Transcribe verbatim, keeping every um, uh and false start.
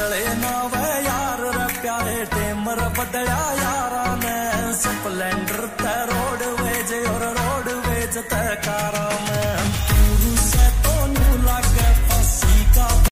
बदले ना वे यार रे प्यारे टेमर बदलिया यारा ने स्प्लेंडर ते रोड वेज और रोड वेज ते कारा